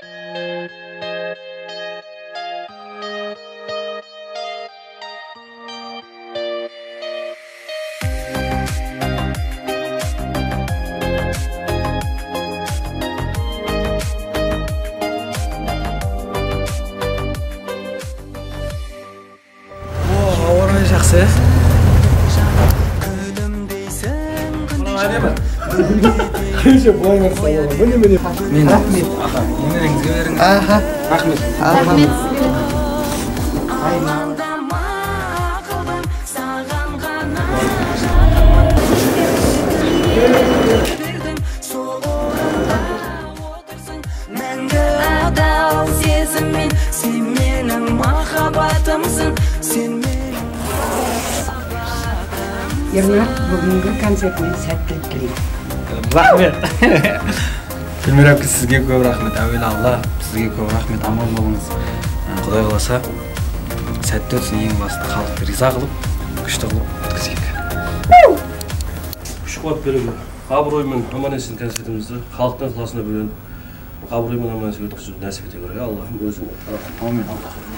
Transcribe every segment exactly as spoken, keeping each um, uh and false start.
Жақсы. Қанша бұлай мақсалады. Міне міне. Мен рахмет. Аха, немереңізге беріңіз. Аха. Рахмет. Рахмет. Ернар, бүгінгі концертіне сәттілік тілеймін. Рахмет. Гүлмира әпке, сізге көп рахмет. Әуелі Алла, сізге көп рахмет. Аман болыңыз. Құдай қаласа, сәтті өтсін, ең басты халықты риза қылып, күшті қылып өткізейік. Күш қуат беруге, абыроймен аман есен концертімізді халықтың ықыласына бөленіп, абыроймен аман есен өткізуді нәсіп ете көрейік. Аллахым өзіне. Амин, Аллахым.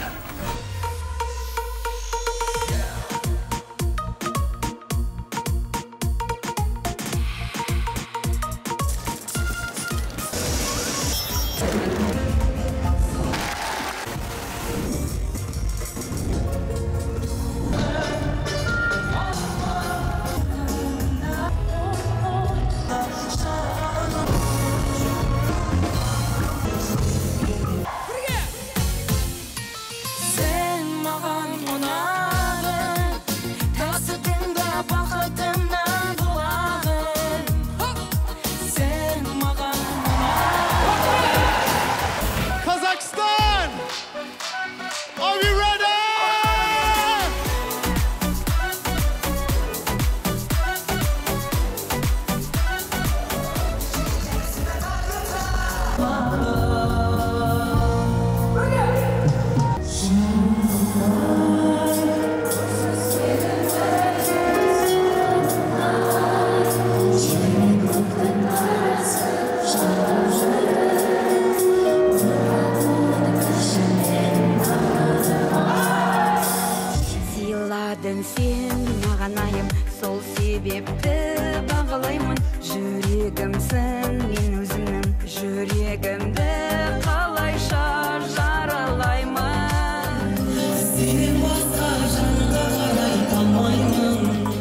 Sen mağanayım, sol sebepті бағалаймын. Жүрегімсің, мен өзімнің жүрегімді қалайша жаралаймын. Сенен басқа жанға қарай алмаймын.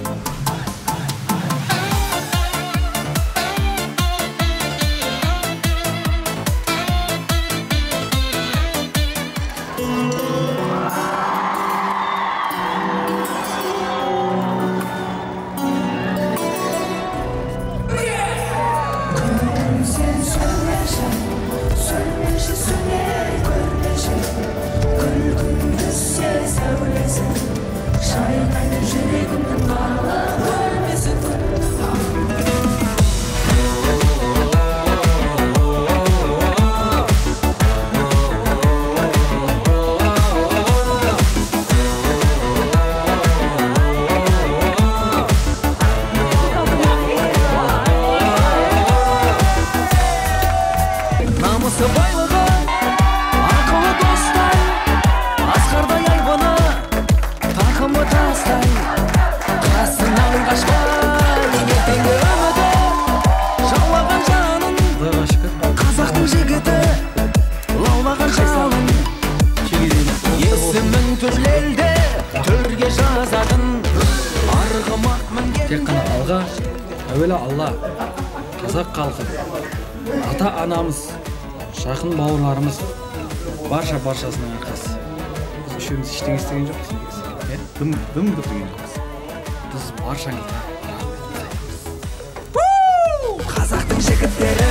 Тек қана алға, әуелі Алла, қазақ халқы, ата-анамыз, жақын бауырларымыз, барша-баршасының арқасы. Біз үшеуміз ештеңе істеген жоқпыз. Дым дым бітірген жоқпыз. Біз баршаңызға рахмет айтамыз. Қазақтың жігіттері